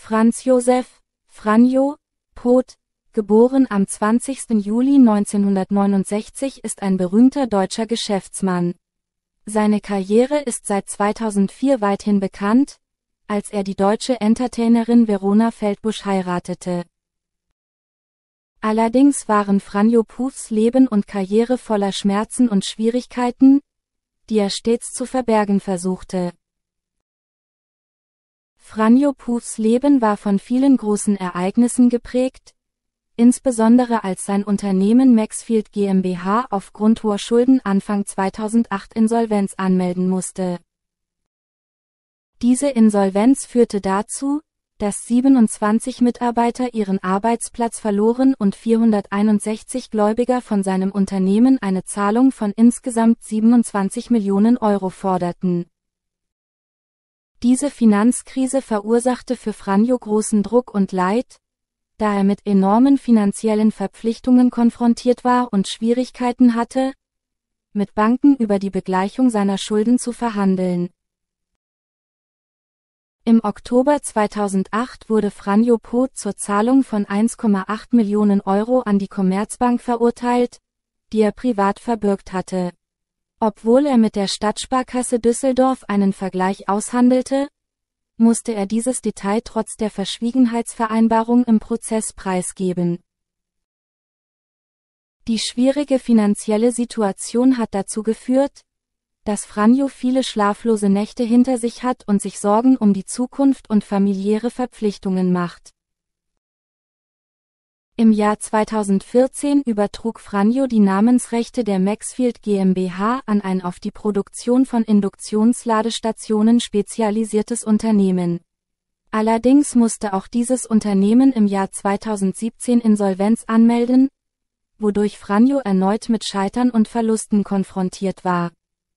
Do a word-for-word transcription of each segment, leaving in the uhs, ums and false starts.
Franz Josef, Franjo, Poth, geboren am zwanzigsten Juli neunzehnhundertneunundsechzig, ist ein berühmter deutscher Geschäftsmann. Seine Karriere ist seit zweitausendvier weithin bekannt, als er die deutsche Entertainerin Verona Feldbusch heiratete. Allerdings waren Franjo Poths Leben und Karriere voller Schmerzen und Schwierigkeiten, die er stets zu verbergen versuchte. Franjo Poths Leben war von vielen großen Ereignissen geprägt, insbesondere als sein Unternehmen Maxfield GmbH aufgrund hoher Schulden Anfang zweitausendacht Insolvenz anmelden musste. Diese Insolvenz führte dazu, dass siebenundzwanzig Mitarbeiter ihren Arbeitsplatz verloren und vierhunderteinundsechzig Gläubiger von seinem Unternehmen eine Zahlung von insgesamt siebenundzwanzig Millionen Euro forderten. Diese Finanzkrise verursachte für Franjo großen Druck und Leid, da er mit enormen finanziellen Verpflichtungen konfrontiert war und Schwierigkeiten hatte, mit Banken über die Begleichung seiner Schulden zu verhandeln. Im Oktober zweitausendacht wurde Franjo Poth zur Zahlung von eins Komma acht Millionen Euro an die Commerzbank verurteilt, die er privat verbürgt hatte. Obwohl er mit der Stadtsparkasse Düsseldorf einen Vergleich aushandelte, musste er dieses Detail trotz der Verschwiegenheitsvereinbarung im Prozess preisgeben. Die schwierige finanzielle Situation hat dazu geführt, dass Franjo viele schlaflose Nächte hinter sich hat und sich Sorgen um die Zukunft und familiäre Verpflichtungen macht. Im Jahr zweitausendvierzehn übertrug Franjo die Namensrechte der Maxfield GmbH an ein auf die Produktion von Induktionsladestationen spezialisiertes Unternehmen. Allerdings musste auch dieses Unternehmen im Jahr zweitausendsiebzehn Insolvenz anmelden, wodurch Franjo erneut mit Scheitern und Verlusten konfrontiert war.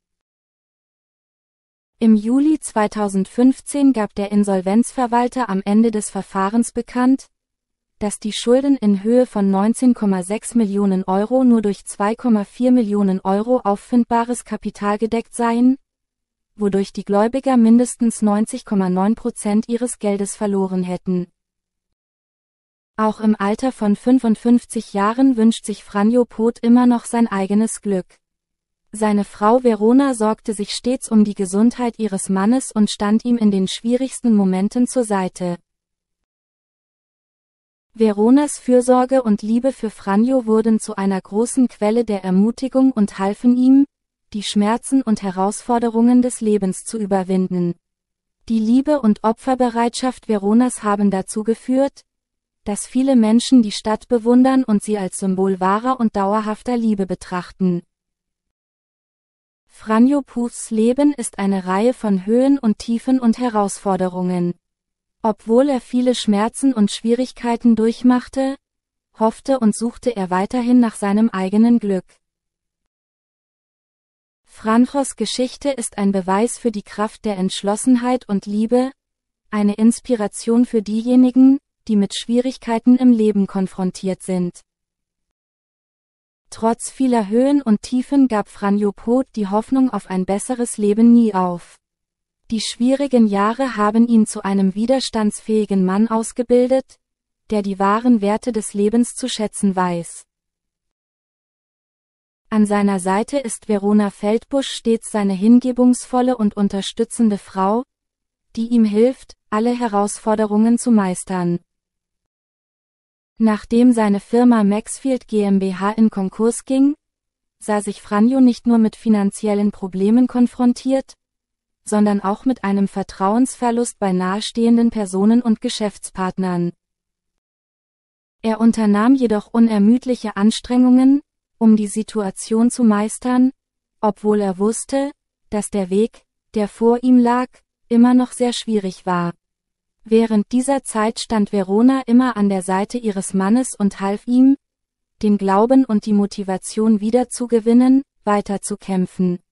Im Juli zweitausendfünfzehn gab der Insolvenzverwalter am Ende des Verfahrens bekannt, dass die Schulden in Höhe von neunzehn Komma sechs Millionen Euro nur durch zwei Komma vier Millionen Euro auffindbares Kapital gedeckt seien, wodurch die Gläubiger mindestens neunzig Komma neun Prozent ihres Geldes verloren hätten. Auch im Alter von fünfundfünfzig Jahren wünscht sich Franjo Poth immer noch sein eigenes Glück. Seine Frau Verona sorgte sich stets um die Gesundheit ihres Mannes und stand ihm in den schwierigsten Momenten zur Seite. Veronas Fürsorge und Liebe für Franjo wurden zu einer großen Quelle der Ermutigung und halfen ihm, die Schmerzen und Herausforderungen des Lebens zu überwinden. Die Liebe und Opferbereitschaft Veronas haben dazu geführt, dass viele Menschen die Stadt bewundern und sie als Symbol wahrer und dauerhafter Liebe betrachten. Franjo Poths Leben ist eine Reihe von Höhen und Tiefen und Herausforderungen. Obwohl er viele Schmerzen und Schwierigkeiten durchmachte, hoffte und suchte er weiterhin nach seinem eigenen Glück. Franjos Geschichte ist ein Beweis für die Kraft der Entschlossenheit und Liebe, eine Inspiration für diejenigen, die mit Schwierigkeiten im Leben konfrontiert sind. Trotz vieler Höhen und Tiefen gab Franjo Poth die Hoffnung auf ein besseres Leben nie auf. Die schwierigen Jahre haben ihn zu einem widerstandsfähigen Mann ausgebildet, der die wahren Werte des Lebens zu schätzen weiß. An seiner Seite ist Verona Feldbusch stets seine hingebungsvolle und unterstützende Frau, die ihm hilft, alle Herausforderungen zu meistern. Nachdem seine Firma Maxfield GmbH in Konkurs ging, sah sich Franjo nicht nur mit finanziellen Problemen konfrontiert, sondern auch mit einem Vertrauensverlust bei nahestehenden Personen und Geschäftspartnern. Er unternahm jedoch unermüdliche Anstrengungen, um die Situation zu meistern, obwohl er wusste, dass der Weg, der vor ihm lag, immer noch sehr schwierig war. Während dieser Zeit stand Verona immer an der Seite ihres Mannes und half ihm, den Glauben und die Motivation wiederzugewinnen, weiterzukämpfen.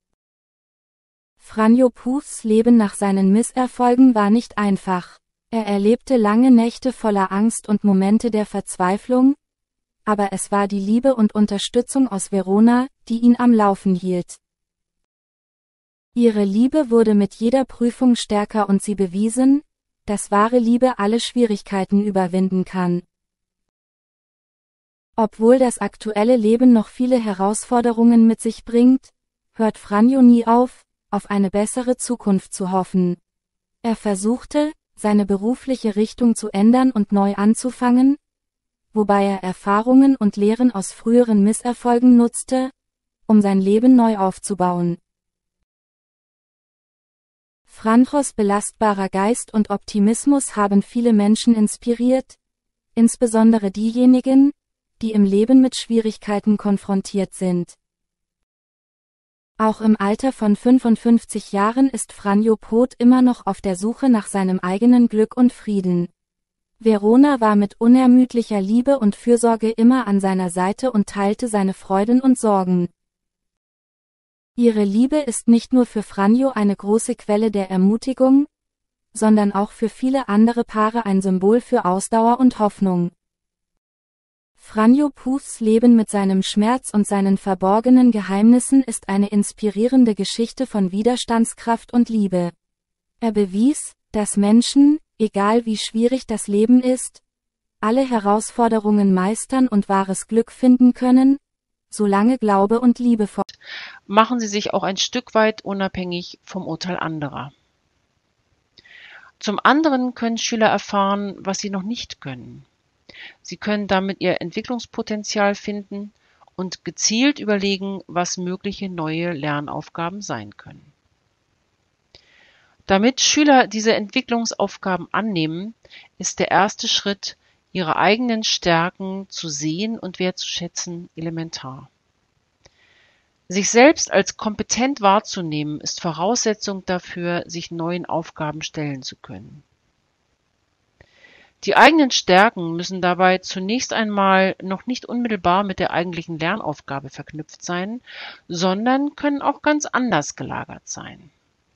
Franjo Poths Leben nach seinen Misserfolgen war nicht einfach. Er erlebte lange Nächte voller Angst und Momente der Verzweiflung, aber es war die Liebe und Unterstützung aus Verona, die ihn am Laufen hielt. Ihre Liebe wurde mit jeder Prüfung stärker und sie bewiesen, dass wahre Liebe alle Schwierigkeiten überwinden kann. Obwohl das aktuelle Leben noch viele Herausforderungen mit sich bringt, hört Franjo nie auf, auf eine bessere Zukunft zu hoffen. Er versuchte, seine berufliche Richtung zu ändern und neu anzufangen, wobei er Erfahrungen und Lehren aus früheren Misserfolgen nutzte, um sein Leben neu aufzubauen. Franjos belastbarer Geist und Optimismus haben viele Menschen inspiriert, insbesondere diejenigen, die im Leben mit Schwierigkeiten konfrontiert sind. Auch im Alter von fünfundfünfzig Jahren ist Franjo Pot immer noch auf der Suche nach seinem eigenen Glück und Frieden. Verona war mit unermüdlicher Liebe und Fürsorge immer an seiner Seite und teilte seine Freuden und Sorgen. Ihre Liebe ist nicht nur für Franjo eine große Quelle der Ermutigung, sondern auch für viele andere Paare ein Symbol für Ausdauer und Hoffnung. Franjo Pots Leben mit seinem Schmerz und seinen verborgenen Geheimnissen ist eine inspirierende Geschichte von Widerstandskraft und Liebe. Er bewies, dass Menschen, egal wie schwierig das Leben ist, alle Herausforderungen meistern und wahres Glück finden können, solange Glaube und Liebe vor. Machen Sie sich auch ein Stück weit unabhängig vom Urteil anderer. Zum anderen können Schüler erfahren, was sie noch nicht können. Sie können damit ihr Entwicklungspotenzial finden und gezielt überlegen, was mögliche neue Lernaufgaben sein können. Damit Schüler diese Entwicklungsaufgaben annehmen, ist der erste Schritt, ihre eigenen Stärken zu sehen und wertzuschätzen, elementar. Sich selbst als kompetent wahrzunehmen, ist Voraussetzung dafür, sich neuen Aufgaben stellen zu können. Die eigenen Stärken müssen dabei zunächst einmal noch nicht unmittelbar mit der eigentlichen Lernaufgabe verknüpft sein, sondern können auch ganz anders gelagert sein.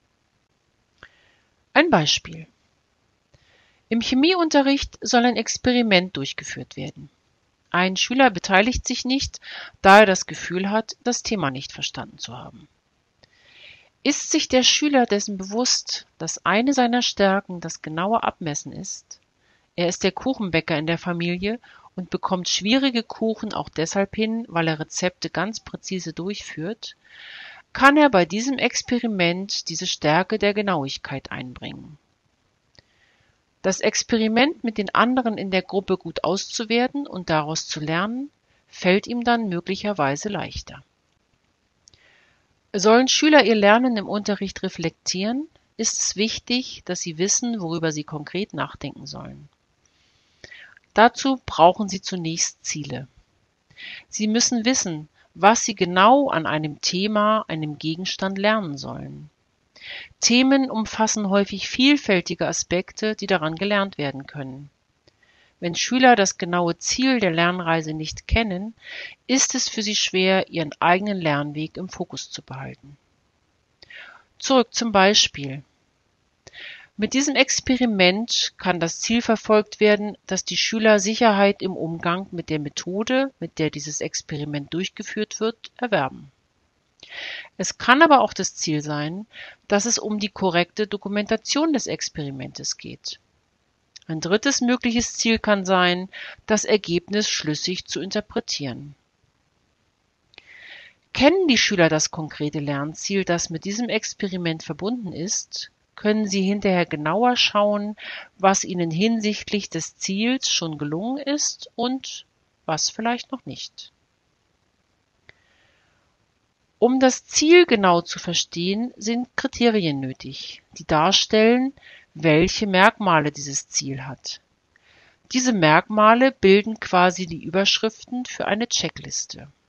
Ein Beispiel: Im Chemieunterricht soll ein Experiment durchgeführt werden. Ein Schüler beteiligt sich nicht, da er das Gefühl hat, das Thema nicht verstanden zu haben. Ist sich der Schüler dessen bewusst, dass eine seiner Stärken das genaue Abmessen ist? Er ist der Kuchenbäcker in der Familie und bekommt schwierige Kuchen auch deshalb hin, weil er Rezepte ganz präzise durchführt, kann er bei diesem Experiment diese Stärke der Genauigkeit einbringen. Das Experiment mit den anderen in der Gruppe gut auszuwerten und daraus zu lernen, fällt ihm dann möglicherweise leichter. Sollen Schüler ihr Lernen im Unterricht reflektieren, ist es wichtig, dass sie wissen, worüber sie konkret nachdenken sollen. Dazu brauchen sie zunächst Ziele. Sie müssen wissen, was sie genau an einem Thema, einem Gegenstand lernen sollen. Themen umfassen häufig vielfältige Aspekte, die daran gelernt werden können. Wenn Schüler das genaue Ziel der Lernreise nicht kennen, ist es für sie schwer, ihren eigenen Lernweg im Fokus zu behalten. Zurück zum Beispiel. Mit diesem Experiment kann das Ziel verfolgt werden, dass die Schüler Sicherheit im Umgang mit der Methode, mit der dieses Experiment durchgeführt wird, erwerben. Es kann aber auch das Ziel sein, dass es um die korrekte Dokumentation des Experimentes geht. Ein drittes mögliches Ziel kann sein, das Ergebnis schlüssig zu interpretieren. Kennen die Schüler das konkrete Lernziel, das mit diesem Experiment verbunden ist, können sie hinterher genauer schauen, was ihnen hinsichtlich des Ziels schon gelungen ist und was vielleicht noch nicht. Um das Ziel genau zu verstehen, sind Kriterien nötig, die darstellen, welche Merkmale dieses Ziel hat. Diese Merkmale bilden quasi die Überschriften für eine Checkliste.